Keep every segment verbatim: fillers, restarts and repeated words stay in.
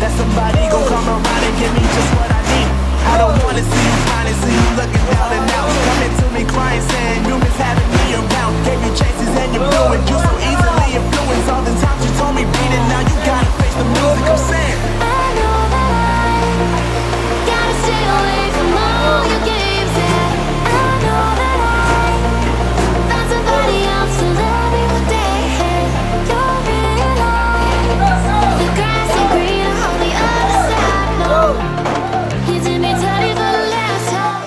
that somebody gon' come around and give me just what I need. I don't wanna see you smiling, see you looking down and out. Coming to me crying, saying you miss having me around. Gave you chances and you blew it. You so easily influenced. All the times you told me beat it, now you gotta face the music. I'm saying I know that I gotta stay away from all your games. Yeah, I know that I found somebody else to love me one day. You're in line. The grass ain't greener on the other side. No, you did me dirty for the last time.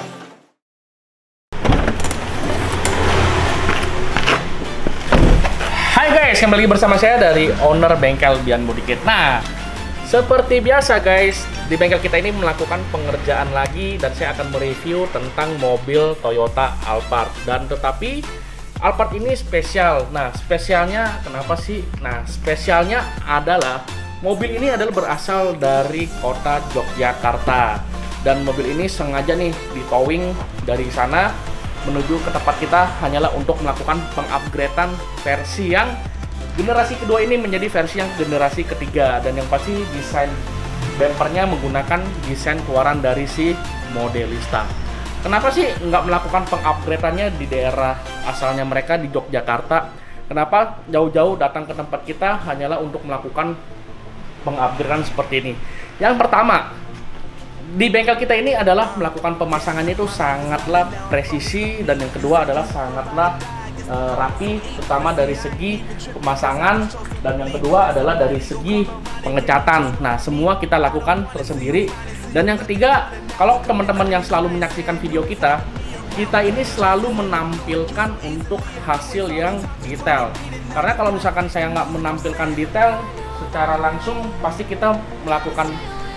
Hai guys, kembali lagi bersama saya dari owner bengkel Bian Bodykit. Nah, seperti biasa guys, di bengkel kita ini melakukan pengerjaan lagi dan saya akan mereview tentang mobil Toyota Alphard. Dan tetapi Alphard ini spesial. Nah, spesialnya kenapa sih? Nah, spesialnya adalah mobil ini adalah berasal dari kota Yogyakarta. Dan mobil ini sengaja nih di towing dari sana menuju ke tempat kita hanyalah untuk melakukan pengupgradean versi yang generasi kedua ini menjadi versi yang generasi ketiga. Dan yang pasti desain bumpernya menggunakan desain keluaran dari si modelista. Kenapa sih nggak melakukan pengupgradeannya di daerah asalnya mereka di Yogyakarta? Kenapa jauh-jauh datang ke tempat kita hanyalah untuk melakukan pengupgradean seperti ini? Yang pertama, di bengkel kita ini adalah melakukan pemasangannya itu sangatlah presisi, dan yang kedua adalah sangatlah e, rapi, terutama dari segi pemasangan, dan yang kedua adalah dari segi pengecatan. Nah, semua kita lakukan tersendiri. Dan yang ketiga, kalau teman-teman yang selalu menyaksikan video kita, kita ini selalu menampilkan untuk hasil yang detail. Karena kalau misalkan saya nggak menampilkan detail secara langsung, pasti kita melakukan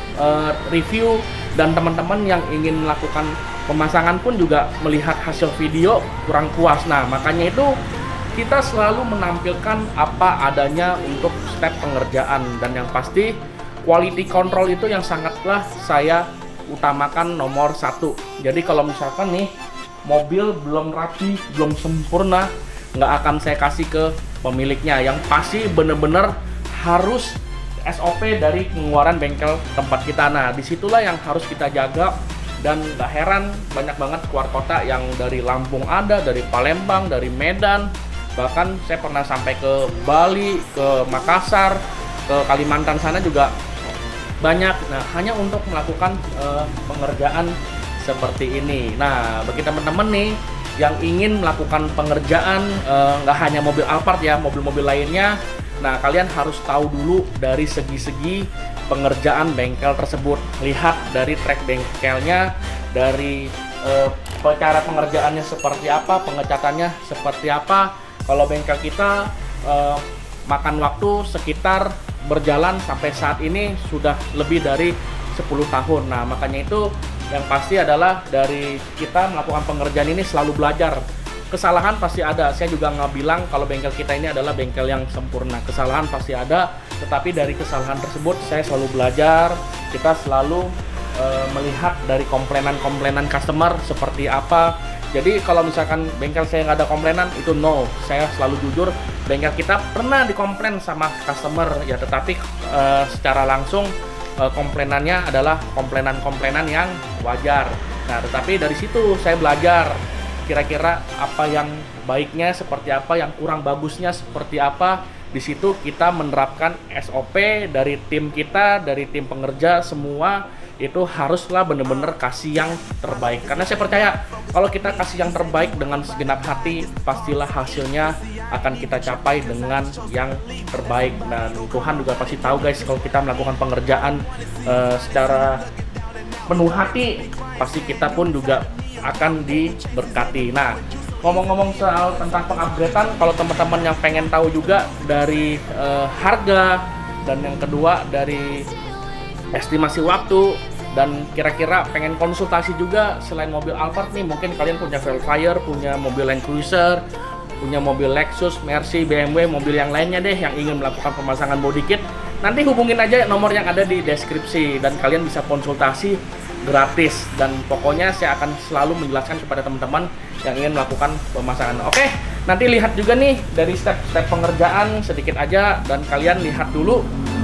e, review, dan teman-teman yang ingin melakukan pemasangan pun juga melihat hasil video kurang puas. Nah, makanya itu kita selalu menampilkan apa adanya untuk step pengerjaan, dan yang pasti quality control itu yang sangatlah saya utamakan nomor satu. Jadi kalau misalkan nih mobil belum rapi, belum sempurna, nggak akan saya kasih ke pemiliknya. Yang pasti bener-bener harus S O P dari pengeluaran bengkel tempat kita. Nah, disitulah yang harus kita jaga. Dan gak heran banyak banget keluar kota yang dari Lampung ada, dari Palembang, dari Medan, bahkan saya pernah sampai ke Bali, ke Makassar, ke Kalimantan sana juga banyak. Nah, hanya untuk melakukan uh, pengerjaan seperti ini. Nah, bagi teman-teman nih yang ingin melakukan pengerjaan nggak uh, hanya mobil Alphard ya, mobil-mobil lainnya. Nah, kalian harus tahu dulu dari segi-segi pengerjaan bengkel tersebut. Lihat dari trek bengkelnya, dari eh, cara pengerjaannya seperti apa, pengecatannya seperti apa. Kalau bengkel kita eh, makan waktu sekitar berjalan sampai saat ini sudah lebih dari sepuluh tahun. Nah, makanya itu yang pasti adalah dari kita melakukan pengerjaan ini selalu belajar. Kesalahan pasti ada, saya juga nggak bilang kalau bengkel kita ini adalah bengkel yang sempurna. Kesalahan pasti ada, tetapi dari kesalahan tersebut saya selalu belajar. Kita selalu e, melihat dari komplainan-komplainan customer seperti apa. Jadi kalau misalkan bengkel saya nggak ada komplainan, itu no. Saya selalu jujur, bengkel kita pernah dikomplain sama customer ya, tetapi e, secara langsung e, komplainannya adalah komplainan-komplainan yang wajar. Nah, tetapi dari situ saya belajar kira-kira apa yang baiknya seperti apa, yang kurang bagusnya seperti apa. Di situ kita menerapkan S O P dari tim kita, dari tim pengerja, semua itu haruslah bener-bener kasih yang terbaik. Karena saya percaya kalau kita kasih yang terbaik dengan segenap hati, pastilah hasilnya akan kita capai dengan yang terbaik. Dan Tuhan juga pasti tahu guys, kalau kita melakukan pengerjaan uh, secara penuh hati, pasti kita pun juga akan diberkati. Nah, ngomong-ngomong soal tentang pengupgradean, kalau teman-teman yang pengen tahu juga dari eh, harga, dan yang kedua dari estimasi waktu, dan kira-kira pengen konsultasi juga selain mobil Alphard nih, mungkin kalian punya Velfire, punya mobil Land Cruiser, punya mobil Lexus, Mercy, B M W, mobil yang lainnya deh yang ingin melakukan pemasangan body kit, nanti hubungin aja nomor yang ada di deskripsi dan kalian bisa konsultasi gratis. Dan pokoknya saya akan selalu menjelaskan kepada teman-teman yang ingin melakukan pemasangan. Oke, nanti lihat juga nih dari step-step pengerjaan sedikit aja, dan kalian lihat dulu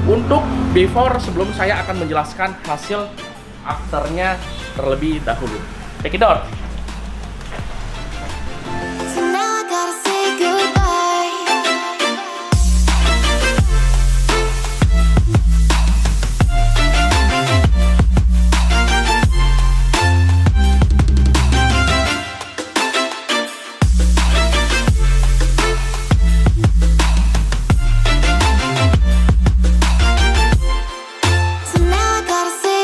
untuk before sebelum saya akan menjelaskan hasil afternya terlebih dahulu. Check it out. So now I gotta say goodbye. So now I gotta say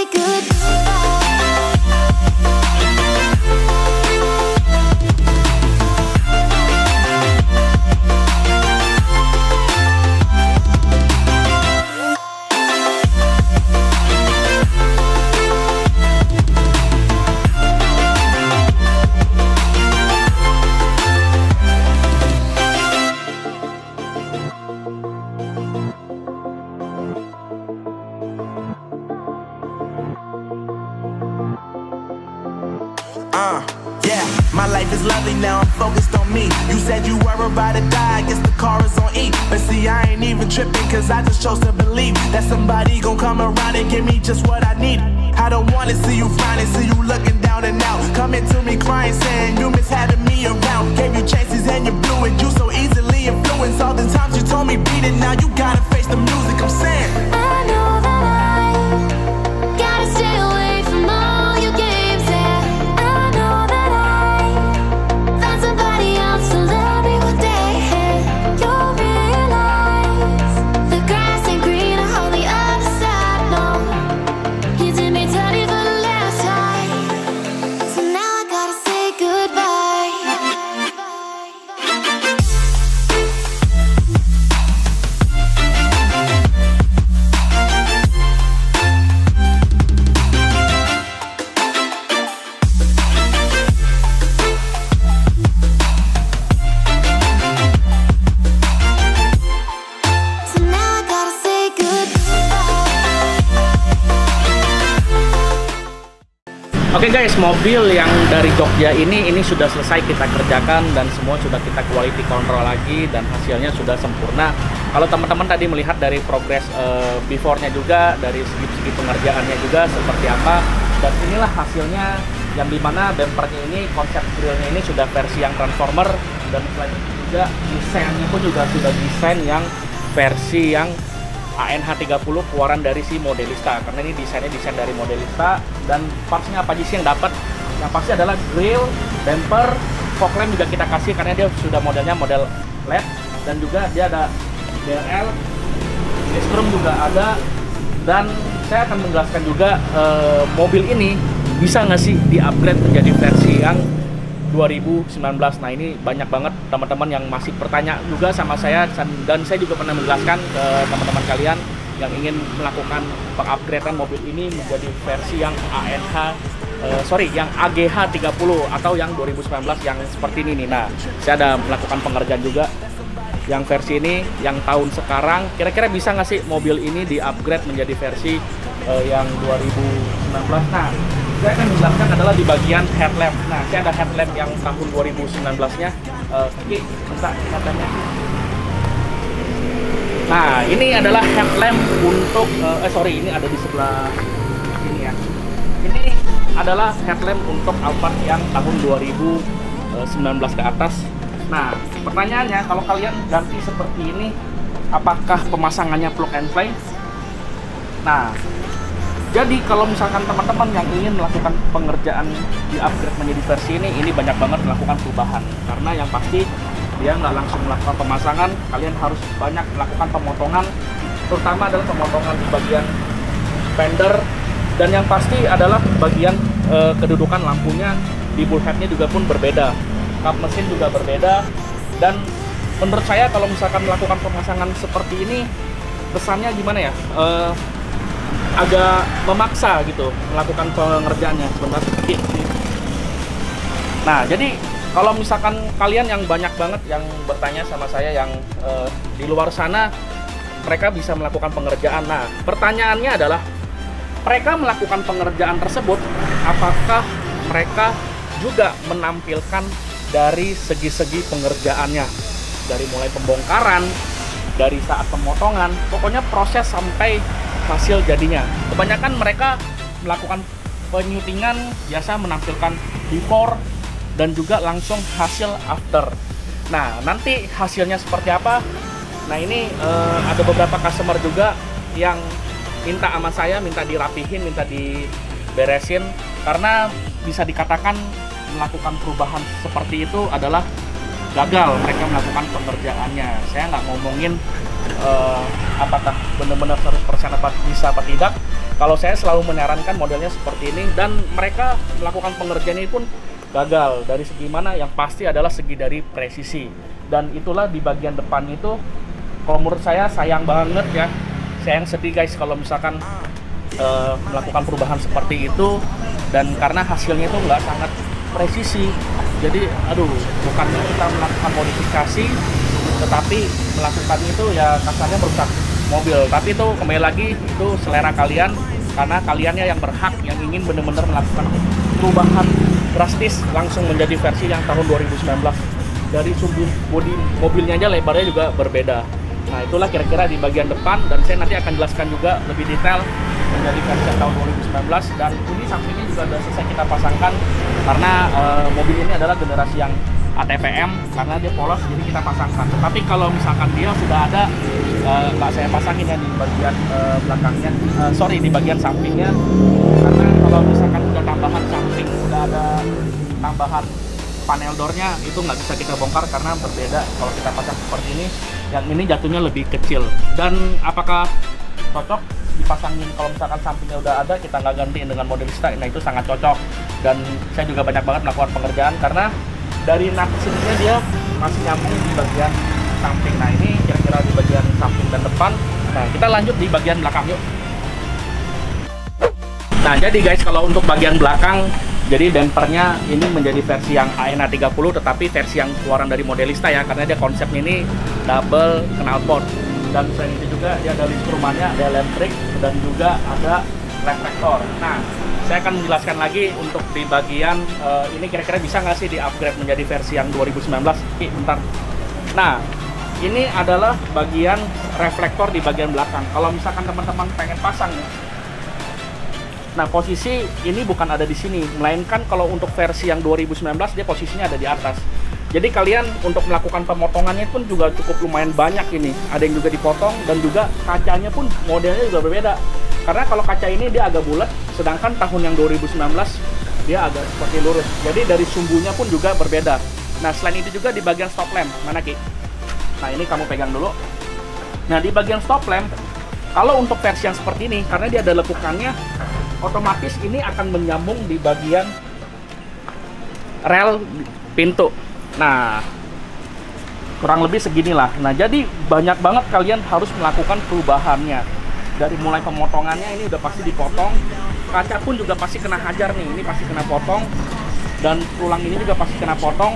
Uh, yeah, my life is lovely now, I'm focused on me. You said you were about to die, I guess the car is on E. But see, I ain't even tripping, cause I just chose to believe that somebody gon' come around and give me just what I need. I don't wanna see you frowning, see you looking down and out, coming to me crying, saying you miss having me around. Gave you chances and you blew it, you so easily influenced. All the times you told me beat it, now you gotta face the music, I'm saying I know that I gotta stay away from all your games. Yeah, I know that I found somebody else to love me one day. You'll realize the grass ain't greener on the other side. No, you did me dirty for the last time. So now I gotta say goodbye. So now I gotta say goodbye. Oke guys, mobil yang dari Jogja ini ini sudah selesai kita kerjakan dan semua sudah kita quality control lagi dan hasilnya sudah sempurna. Kalau teman-teman tadi melihat dari progres uh, before-nya juga, dari segi-segi pengerjaannya juga seperti apa, dan inilah hasilnya yang dimana bumpernya ini, konsep grillnya ini sudah versi yang transformer, dan selain itu juga desainnya pun juga sudah desain yang versi yang A N H tiga puluh keluaran dari si Modelista, karena ini desainnya desain dari Modelista. Dan partsnya apa aja sih yang dapat? Yang pasti adalah grill, bumper, fog lamp juga kita kasih karena dia sudah modelnya model L E D, dan juga dia ada D R L, distrum juga ada. Dan saya akan menjelaskan juga eh, mobil ini bisa nggak sih di-upgrade menjadi versi yang dua ribu sembilan belas. Nah, ini banyak banget teman-teman yang masih bertanya juga sama saya, dan saya juga pernah menjelaskan ke teman-teman kalian yang ingin melakukan pengupgradean mobil ini menjadi versi yang A N H uh, sorry yang A G H tiga puluh atau yang dua ribu sembilan belas yang seperti ini nih. Nah, saya ada melakukan pengerjaan juga yang versi ini yang tahun sekarang. Kira-kira bisa nggak sih mobil ini di-upgrade menjadi versi uh, yang dua ribu sembilan belas? Nah, saya akan menjelaskan adalah di bagian headlamp. Nah, saya ada headlamp yang tahun dua ribu sembilan belas-nya. Uh, Oke, bentar headlampnya. Nah, ini adalah headlamp untuk, uh, eh sorry, ini ada di sebelah sini ya. Ini adalah headlamp untuk Alphard yang tahun dua ribu sembilan belas ke atas. Nah, pertanyaannya, kalau kalian ganti seperti ini, apakah pemasangannya plug and play? Nah, jadi kalau misalkan teman-teman yang ingin melakukan pengerjaan di upgrade menjadi versi ini, ini banyak banget melakukan perubahan. Karena yang pasti dia nggak langsung melakukan pemasangan, kalian harus banyak melakukan pemotongan, terutama adalah pemotongan di bagian fender, dan yang pasti adalah bagian e, kedudukan lampunya di bullheadnya juga pun berbeda, kap mesin juga berbeda. Dan menurut saya kalau misalkan melakukan pemasangan seperti ini, kesannya gimana ya? E, agak memaksa gitu melakukan pengerjaannya sebentar. Nah, jadi kalau misalkan kalian yang banyak banget yang bertanya sama saya yang uh, di luar sana, mereka bisa melakukan pengerjaan. Nah, pertanyaannya adalah, mereka melakukan pengerjaan tersebut, apakah mereka juga menampilkan dari segi-segi pengerjaannya, dari mulai pembongkaran, dari saat pemotongan, pokoknya proses sampai hasil jadinya. Kebanyakan mereka melakukan penyutingan biasa menampilkan before dan juga langsung hasil after. Nah, nanti hasilnya seperti apa? Nah, ini eh, ada beberapa customer juga yang minta sama saya, minta dirapihin, minta diberesin, karena bisa dikatakan melakukan perubahan seperti itu adalah gagal mereka melakukan pengerjaannya. Saya nggak ngomongin uh, apakah benar-benar seratus persen apa bisa apa tidak. Kalau saya selalu menyarankan modelnya seperti ini, dan mereka melakukan pengerjaan ini pun gagal. Dari segi mana? Yang pasti adalah segi dari presisi. Dan itulah di bagian depan itu, kalau menurut saya sayang banget ya. Sayang sedih guys kalau misalkan uh, melakukan perubahan seperti itu, dan karena hasilnya itu nggak sangat presisi. Jadi aduh, bukannya kita melakukan modifikasi, tetapi melakukan itu ya kasarnya merusak mobil. Tapi itu kembali lagi, itu selera kalian, karena kaliannya yang berhak, yang ingin benar-benar melakukan perubahan drastis langsung menjadi versi yang tahun dua ribu sembilan belas. Dari sumbu bodi mobilnya aja lebarnya juga berbeda. Nah, itulah kira-kira di bagian depan, dan saya nanti akan jelaskan juga lebih detail menjadi versi tahun dua ribu sembilan belas. Dan ini sampingnya juga sudah selesai kita pasangkan, karena e, mobil ini adalah generasi yang A T P M, karena dia polos jadi kita pasangkan. Tapi kalau misalkan dia sudah ada, nggak e, saya pasangin ya di bagian e, belakangnya, e, sorry di bagian sampingnya, karena kalau misalkan udah tambahan samping, udah ada tambahan panel door-nya, itu nggak bisa kita bongkar karena berbeda. Kalau kita pasang seperti ini, yang ini jatuhnya lebih kecil. Dan apakah cocok dipasangin kalau misalkan sampingnya udah ada, kita nggak gantiin dengan Modelista? Nah, itu sangat cocok. Dan saya juga banyak banget melakukan pengerjaan, karena dari nut sininya dia masih nyambung di bagian samping. Nah, ini kira-kira di bagian samping dan depan. Nah, kita lanjut di bagian belakang yuk. Nah, jadi guys, kalau untuk bagian belakang, jadi dampernya ini menjadi versi yang A N A tiga puluh, tetapi versi yang keluaran dari Modelista ya, karena dia konsepnya ini double knalpot. Dan selain itu juga dia ada instrumennya, ada elektrik, dan juga ada reflektor. Nah, saya akan menjelaskan lagi untuk di bagian uh, ini kira-kira bisa nggak sih di-upgrade menjadi versi yang dua ribu sembilan belas? Bentar. Nah, ini adalah bagian reflektor di bagian belakang. Kalau misalkan teman-teman pengen pasang nih, nah posisi ini bukan ada di sini, melainkan kalau untuk versi yang dua ribu sembilan belas dia posisinya ada di atas. Jadi kalian untuk melakukan pemotongannya pun juga cukup lumayan banyak ini. Ada yang juga dipotong, dan juga kacanya pun modelnya juga berbeda. Karena kalau kaca ini dia agak bulat, sedangkan tahun yang dua ribu sembilan belas dia agak seperti lurus. Jadi dari sumbunya pun juga berbeda. Nah, selain itu juga di bagian stop lamp, mana Ki? Nah, ini kamu pegang dulu. Nah, di bagian stop lamp, kalau untuk versi yang seperti ini, karena dia ada lekukannya, otomatis ini akan menyambung di bagian rel pintu. Nah, kurang lebih seginilah. Nah, jadi banyak banget kalian harus melakukan perubahannya. Dari mulai pemotongannya ini udah pasti dipotong. Kaca pun juga pasti kena hajar nih, ini pasti kena potong. Dan tulang ini juga pasti kena potong.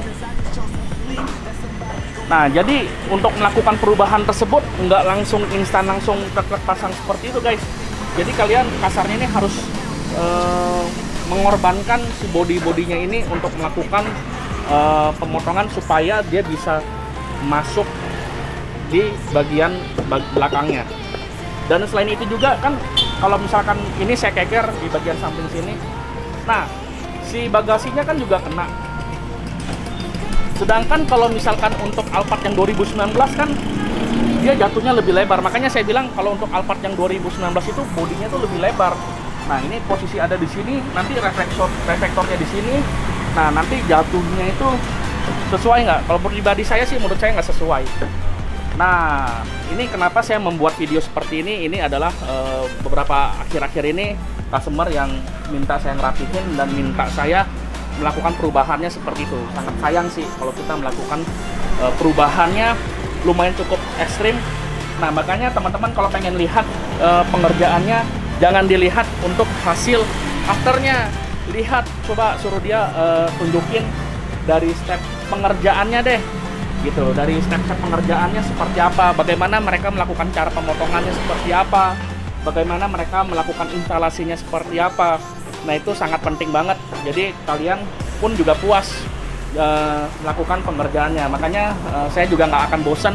Nah, jadi untuk melakukan perubahan tersebut nggak langsung instan langsung tek-tek pasang seperti itu guys. Jadi kalian kasarnya ini harus uh, mengorbankan si body-bodinya ini untuk melakukan uh, pemotongan supaya dia bisa masuk di bagian bag belakangnya. Dan selain itu juga kan kalau misalkan ini saya keker di bagian samping sini, nah si bagasinya kan juga kena. Sedangkan kalau misalkan untuk Alphard yang dua ribu sembilan belas kan dia jatuhnya lebih lebar. Makanya saya bilang kalau untuk Alphard yang dua ribu sembilan belas itu bodinya tuh lebih lebar. Nah, ini posisi ada di sini, nanti reflektor reflektornya di sini. Nah, nanti jatuhnya itu sesuai nggak? Kalau pribadi saya sih menurut saya nggak sesuai. Nah, ini kenapa saya membuat video seperti ini? Ini adalah e, beberapa akhir-akhir ini customer yang minta saya ngerapihin dan minta saya melakukan perubahannya seperti itu. Sangat sayang sih kalau kita melakukan e, perubahannya lumayan cukup ekstrim. Nah, makanya teman-teman kalau pengen lihat e, pengerjaannya, jangan dilihat untuk hasil afternya. Lihat, coba suruh dia e, tunjukin dari step pengerjaannya deh. Gitu, dari step-step pengerjaannya seperti apa, bagaimana mereka melakukan cara pemotongannya seperti apa, bagaimana mereka melakukan instalasinya seperti apa. Nah, itu sangat penting banget. Jadi kalian pun juga puas uh, melakukan pengerjaannya. Makanya uh, saya juga nggak akan bosan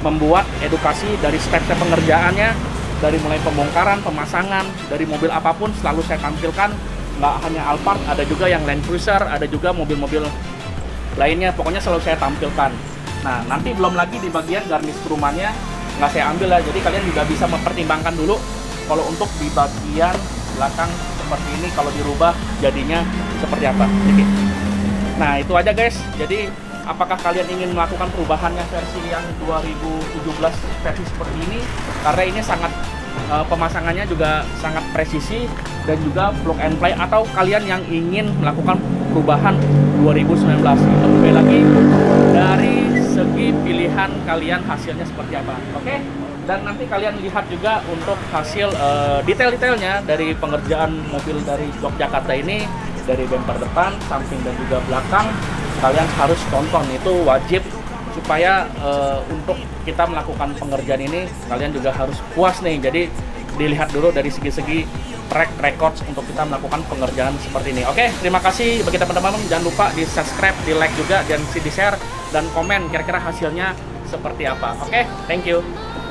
membuat edukasi dari step-step pengerjaannya, dari mulai pembongkaran, pemasangan, dari mobil apapun selalu saya tampilkan. Nggak hanya Alphard, ada juga yang Land Cruiser, ada juga mobil-mobil lainnya, pokoknya selalu saya tampilkan. Nah, nanti belum lagi di bagian garnish rumahnya nggak saya ambil ya, jadi kalian juga bisa mempertimbangkan dulu kalau untuk di bagian belakang seperti ini, kalau dirubah jadinya seperti apa. Jadi, nah itu aja guys. Jadi apakah kalian ingin melakukan perubahannya versi yang dua ribu tujuh belas versi seperti ini? Karena ini sangat uh, pemasangannya juga sangat presisi dan juga plug and play, atau kalian yang ingin melakukan perubahan dua ribu sembilan belas. Itu kembali lagi dari segi pilihan kalian hasilnya seperti apa. Oke? Dan nanti kalian lihat juga untuk hasil uh, detail-detailnya dari pengerjaan mobil dari Yogyakarta ini, dari bumper depan, samping dan juga belakang. Kalian harus tonton, itu wajib, supaya uh, untuk kita melakukan pengerjaan ini kalian juga harus puas nih. Jadi dilihat dulu dari segi-segi track record untuk kita melakukan pengerjaan seperti ini. Oke, terima kasih bagi teman-teman. Jangan lupa di subscribe, di like juga, dan di share dan komen kira-kira hasilnya seperti apa. Oke, thank you.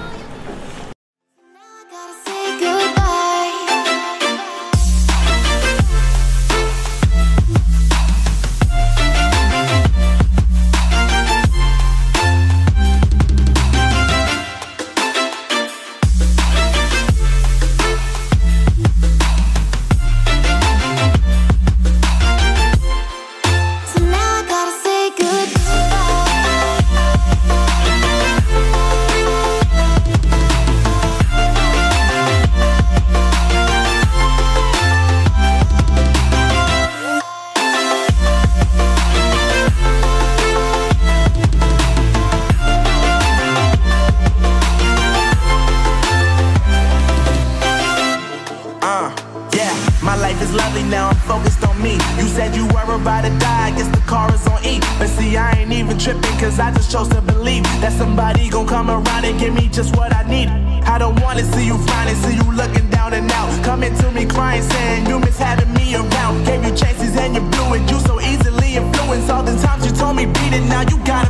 Now I'm focused on me. You said you were about to die, I guess the car is on E. But see, I ain't even tripping, cause I just chose to believe that somebody gon' come around and give me just what I need. I don't wanna see you frowning, see you looking down and out, coming to me crying, saying you miss having me around. Gave you chances and you blew it, you so easily influenced. All the times you told me beat it, now you gotta